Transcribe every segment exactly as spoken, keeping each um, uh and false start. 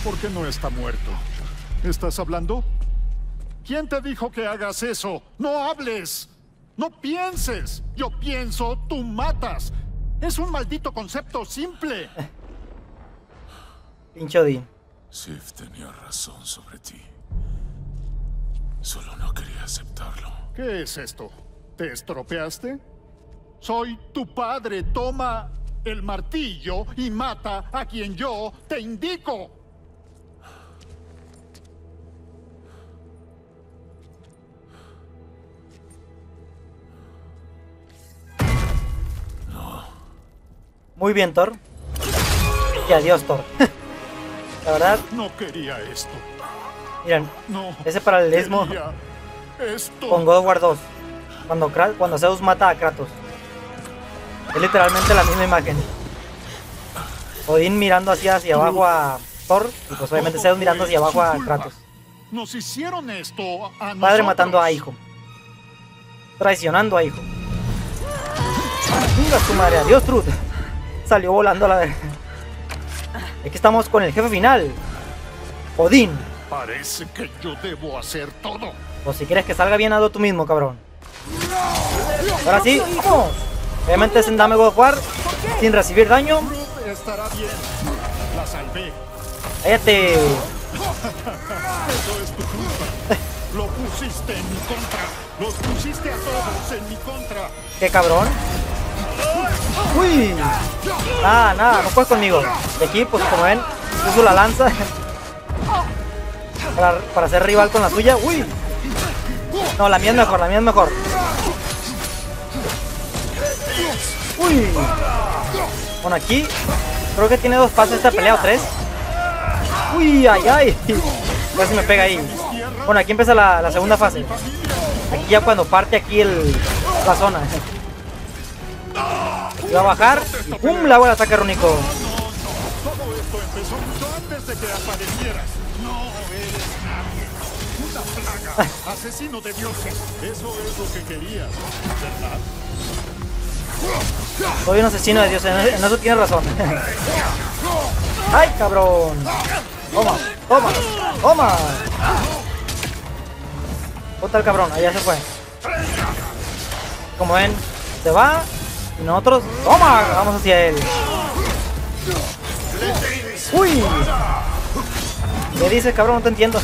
¿Por qué no está muerto? ¿Estás hablando? ¿Quién te dijo que hagas eso? ¡No hables! ¡No pienses! Yo pienso, tú matas. Es un maldito concepto simple. Pinche Odín. Sif tenía razón sobre ti. Solo no quería aceptarlo. ¿Qué es esto? ¿Te estropeaste? Soy tu padre. Toma el martillo y mata a quien yo te indico. Muy bien, Thor. Y adiós, Thor. La verdad. No quería esto. Miren, no ese paralelismo esto. Con God of War dos. Cuando, cuando Zeus mata a Kratos. Es literalmente la misma imagen. Odín mirando hacia, hacia abajo a Thor. Y pues obviamente Zeus mirando hacia abajo a Kratos. Nos hicieron esto a Padre nosotros. matando a hijo. Traicionando a hijo. Mira su madre, adiós, Truth. Salió volando a la vez. Aquí estamos con el jefe final. Odín. Parece que yo debo hacer todo. O si quieres que salga bien, hazlo tú mismo, cabrón. Ahora sí, vamos. Obviamente es en Dame God of War. Sin recibir daño. Estará bien. La salvé. Cállate. Eso es tu culpa. Lo pusiste en mi contra. Los pusiste a todos en mi contra. Qué cabrón. Uy. Nada, nada, no puedes conmigo. De aquí, pues como ven, uso la lanza. Para, para ser rival con la suya. Uy. No, la mía es mejor, la mía es mejor. Uy. Bueno, aquí creo que tiene dos pases esta pelea o tres. Uy, ay, ay. A ver si me pega ahí. Bueno, aquí empieza la, la segunda fase. Aquí ya cuando parte aquí el, la zona. Y va a bajar y ¡pum! Le hago el ataque rúnico. Todo esto empezó mucho antes de que aparecieras. No eres nadie. Una plaga. Asesino de dioses. Eso es lo que querías, ¿verdad? Soy un asesino de dioses, en eso tienes razón. ¡Ay, cabrón! Toma, toma, toma. Puta el cabrón, allá se fue. Como ven, se va. Y nosotros, ¡toma! Vamos hacia él. ¡Uy! ¿Qué dices, cabrón? No te entiendo.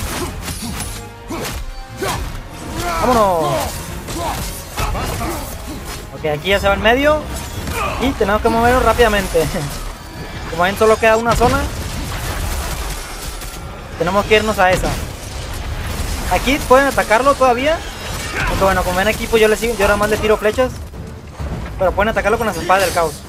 ¡Vámonos! Ok, aquí ya se va en medio. Y tenemos que movernos rápidamente. Como ven, solo queda una zona. Tenemos que irnos a esa. Aquí pueden atacarlo todavía. Porque bueno, como ven aquí, pues yo, le sigo, yo nada más le tiro flechas. Pero pueden atacarlo con las espadas del caos.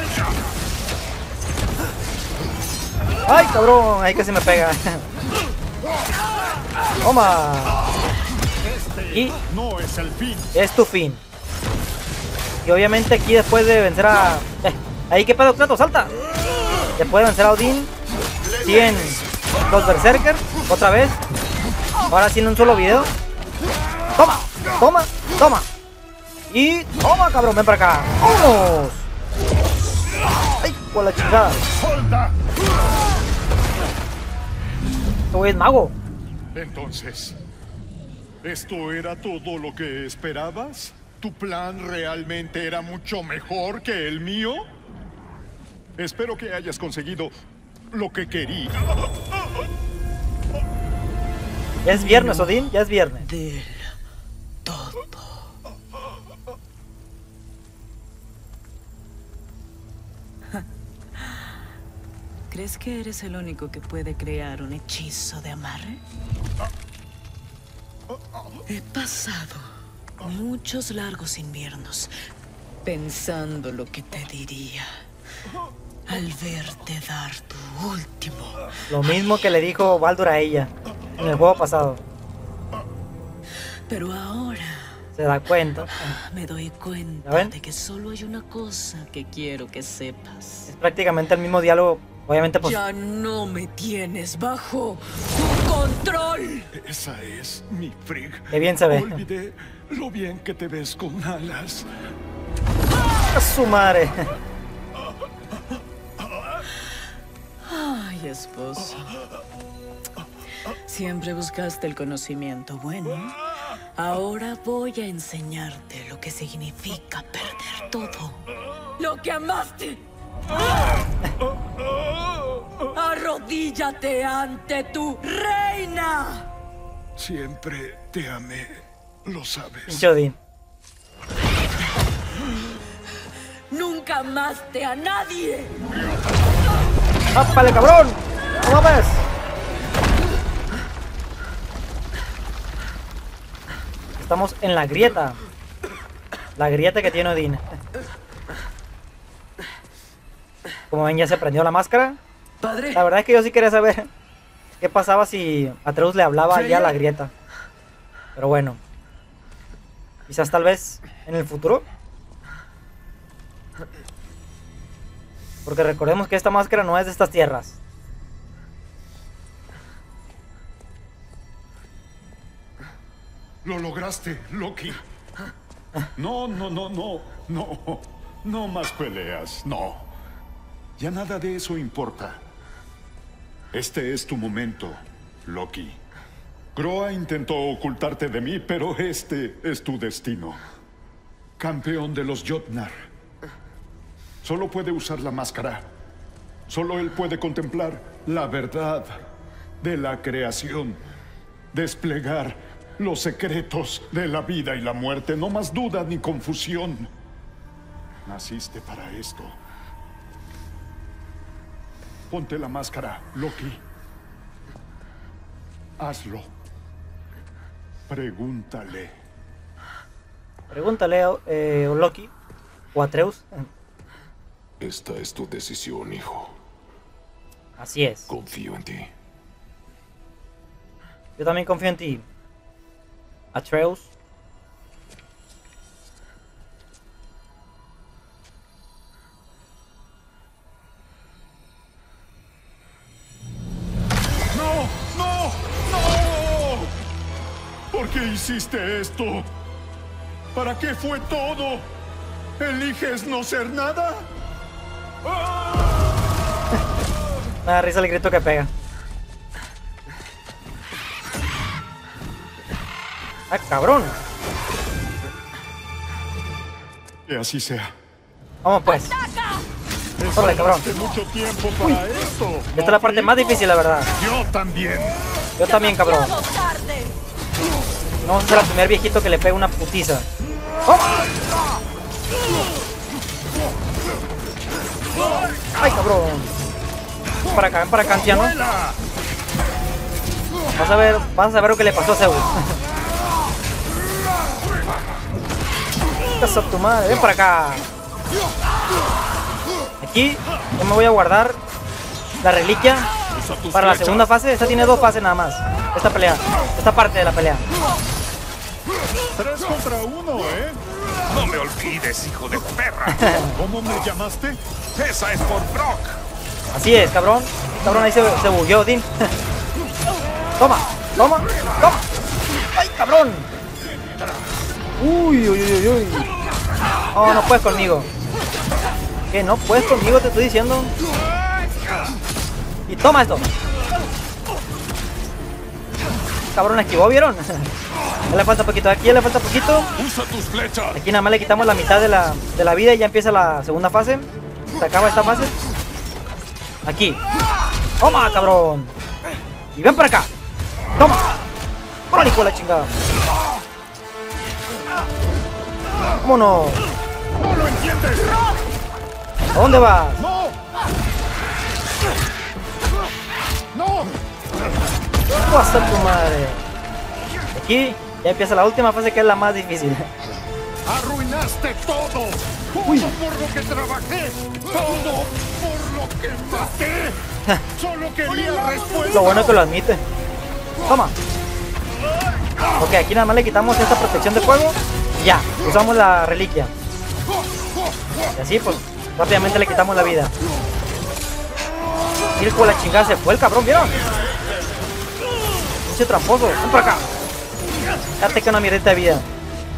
¡Ay, cabrón! Ahí casi me pega. ¡Toma! Y no es el fin. Es tu fin. Y obviamente aquí después de vencer a... Eh, ahí, ¿qué pedo, Kratos? ¡Salta! Después de vencer a Odín, siguen los Berserkers, otra vez. Ahora sí en un solo video. ¡Toma! ¡Toma! ¡Toma! Y... ¡toma, cabrón! ¡Ven para acá! ¡Vámonos! ¡Ay, por la chingada! Este güey es mago. Entonces, ¿esto era todo lo que esperabas? ¿Tu plan realmente era mucho mejor que el mío? Espero que hayas conseguido lo que quería. Ya es viernes, Odín, ya es viernes. Del todo. ¿Crees que eres el único que puede crear un hechizo de amarre? He pasado muchos largos inviernos pensando lo que te diría al verte dar tu último. Lo mismo que le dijo Baldur a ella en el juego pasado. Pero ahora se da cuenta. me doy cuenta de que solo hay una cosa que quiero que sepas. Es prácticamente el mismo diálogo. Obviamente, pues... Ya no me tienes bajo tu control. Esa es mi Frigg. Qué bien se ve. Olvidé lo bien que te ves con alas. ¡A su madre! Ay, esposo. Siempre buscaste el conocimiento. Bueno, ahora voy a enseñarte lo que significa perder todo. Lo que amaste. Arrodíllate ante tu reina. Siempre te amé, lo sabes. Pinche Odín. Nunca amaste a nadie. ¡Ápale, cabrón! ¡No mames! Estamos en la grieta. La grieta que tiene Odín. Como ven, ya se prendió la máscara. Padre. La verdad es que yo sí quería saber qué pasaba si Atreus le hablaba ya a la grieta. Pero bueno. Quizás tal vez en el futuro. Porque recordemos que esta máscara no es de estas tierras. Lo lograste, Loki. No, no, no, no, no. No más peleas, no. Ya nada de eso importa. Este es tu momento, Loki. Groa intentó ocultarte de mí, pero este es tu destino. Campeón de los Jotnar. Solo puede usar la máscara. Solo él puede contemplar la verdad de la creación. Desplegar los secretos de la vida y la muerte. No más duda ni confusión. Naciste para esto. Ponte la máscara, Loki. Hazlo. Pregúntale. Pregúntale, eh, Loki o Atreus. Esta es tu decisión, hijo. Así es. Confío en ti. Yo también confío en ti, Atreus. ¡No! ¡No! ¡No! ¿Por qué hiciste esto? ¿Para qué fue todo? ¿Eliges no ser nada? Me da risa el grito que pega. ¡Ah, cabrón! Que así sea. Vamos pues. Órale, cabrón. Esperaste mucho tiempo para esto. Esta es la parte más difícil, la verdad. Yo también. Yo también, cabrón. No vamos a ser el primer viejito que le pega una putiza. ¡Oh! ¡Ay, cabrón! Ven para acá, ven para acá, anciano. Vas a ver, vas a ver lo que le pasó a Zeus. Casa tu madre, ven para acá. Aquí yo me voy a guardar la reliquia para la segunda fase. Esta tiene dos fases nada más. Esta pelea, esta parte de la pelea. Tres contra uno, ¿eh? No me olvides, hijo de perra. ¿Cómo me llamaste? Esa es por Brock. Así es, cabrón. Cabrón, ahí se, se bugueó, Odín. Toma, toma, toma. ¡Ay, cabrón! Uy, uy, uy, uy. Oh, no puedes conmigo. ¿Qué? ¿No puedes conmigo? Te estoy diciendo. Y toma esto. Cabrón, esquivó, ¿vieron? Ya le falta poquito. Aquí ya le falta poquito. Usa tus flechas. Aquí nada más le quitamos la mitad de la, de la vida y ya empieza la segunda fase. Se acaba esta fase. Aquí. Toma, cabrón. Y ven para acá. Toma. Órale, hijo de la chingada. Vámonos. ¡No lo entiendes! ¿A dónde vas? ¡No! ¡No! ¿Qué vas a hacer tu madre? Aquí ya empieza la última fase, que es la más difícil. ¡Arruinaste todo! ¡Todo por lo que trabajé! ¡Todo por lo que maté! ¡Solo quería respuesta! Lo bueno es que lo admite. Toma. Ok, aquí nada más le quitamos esta protección de fuego. Y ya, usamos la reliquia. Y así pues rápidamente le quitamos la vida. Mira cómo la chingada se fue el cabrón, ¿vieron? Ese tramposo, ven para acá. Date que una mierdita de vida.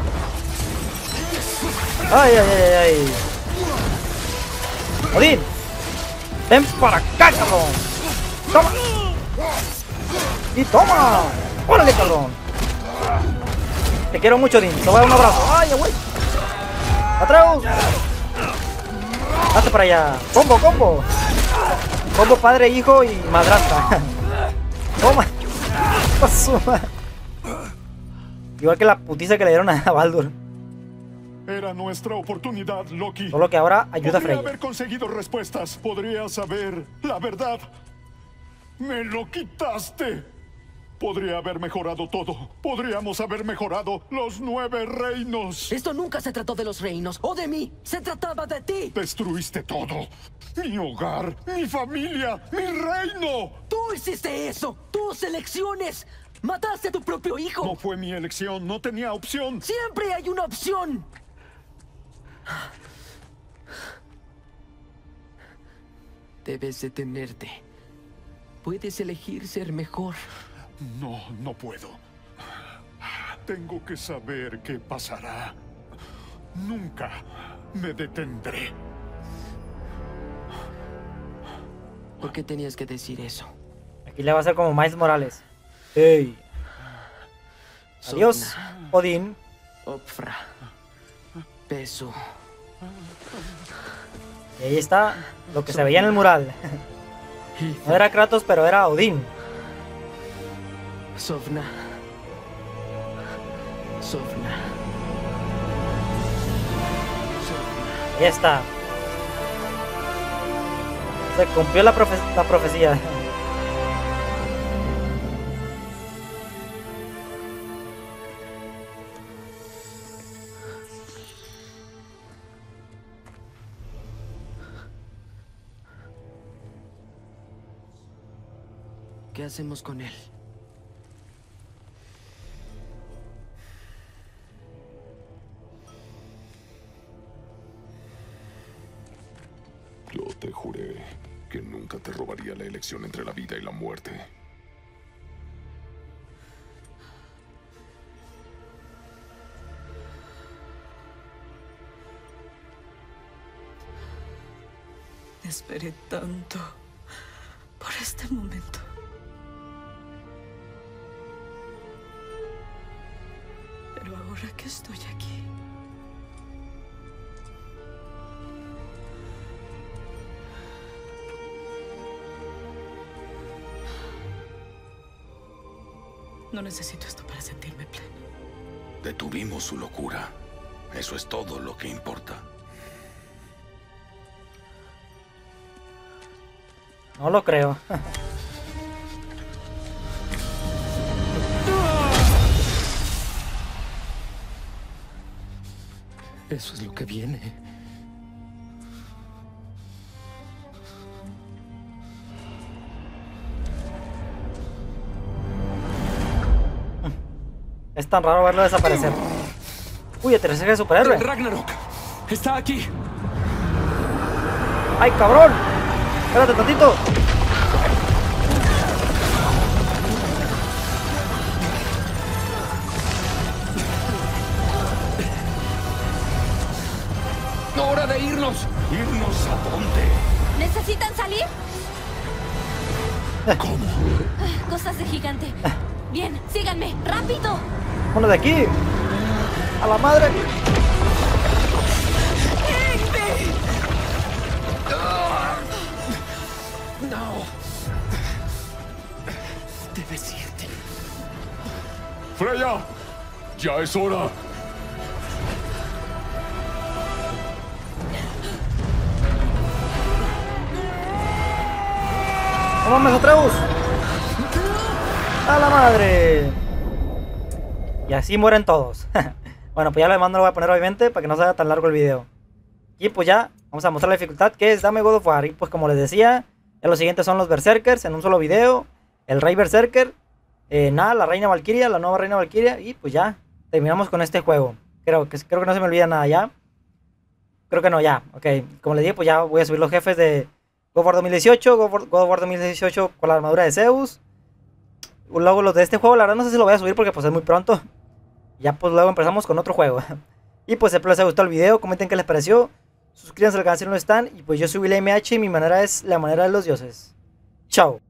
Ay, ay, ay, ay. Odín, ven para acá, cabrón. ¡Toma! ¡Y toma! ¡Órale, cabrón! Te quiero mucho, Odín. Te voy a dar un abrazo. ¡Ay, güey! ¡Atreus! ¡Hazte para allá! ¡Combo, combo! Combo padre, hijo y madrastra. ¡Toma! ¡Pasuma! Igual que la putiza que le dieron a Baldur. Era nuestra oportunidad, Loki. Solo que ahora ayuda a Podría Freya. haber conseguido respuestas. Podría saber la verdad. ¡Me lo quitaste! Podría haber mejorado todo. Podríamos haber mejorado los nueve reinos. Esto nunca se trató de los reinos o de mí. Se trataba de ti. Destruiste todo. Mi hogar, mi familia, mi reino. Tú hiciste eso. Tus elecciones. Mataste a tu propio hijo. No fue mi elección. No tenía opción. Siempre hay una opción. Debes detenerte. Puedes elegir ser mejor. No, no puedo. Tengo que saber qué pasará. Nunca me detendré. ¿Por qué tenías que decir eso? Aquí le va a hacer como Miles Morales. ¡Ey! Adiós, Sovna, Odín. Opfra, Peso. Y ahí está lo que se veía en el mural. No era Kratos, pero era Odín. Sovna. Sovna. Ahí está. Se cumplió la, profe la profecía. ¿Qué hacemos con él? Yo te juré que nunca te robaría la elección entre la vida y la muerte. Esperé tanto por este momento. Pero ahora que estoy aquí, no necesito esto para sentirme pleno. Detuvimos su locura. Eso es todo lo que importa. No lo creo. Eso es lo que viene. Es tan raro verlo desaparecer. Uy, aterrizaje de superhéroe. Ragnarok está aquí. ¡Ay, cabrón! Espérate tantito. ¡Hora de irnos! ¿Irnos a dónde? ¿Necesitan salir? ¿Cómo? Cosas de gigante. Bien, síganme, rápido. Uno de aquí. A la madre. No. Debes irte. ¡Freya! ¡Ya es hora! ¡No mames, Atreus! ¡A la madre! Y así mueren todos. Bueno, pues ya lo demás no lo voy a poner obviamente para que no sea tan largo el video. Y pues ya vamos a mostrar la dificultad que es Dame God of War. Y pues como les decía, ya los siguientes son los Berserkers en un solo video. El Rey Berserker. Eh, nada, la Reina Valkyria, la nueva Reina Valkyria. Y pues ya terminamos con este juego. Creo que, creo que no se me olvida nada ya. Creo que no, ya. Ok, como les dije, pues ya voy a subir los jefes de God of War dos mil dieciocho. God of War dos mil dieciocho con la armadura de Zeus. Luego los de este juego, la verdad no sé si lo voy a subir porque pues es muy pronto. Ya pues luego empezamos con otro juego. Y pues espero les haya gustado el video, comenten qué les pareció. Suscríbanse al canal si no lo están. Y pues yo soy William M H y mi manera es la manera de los dioses. Chao.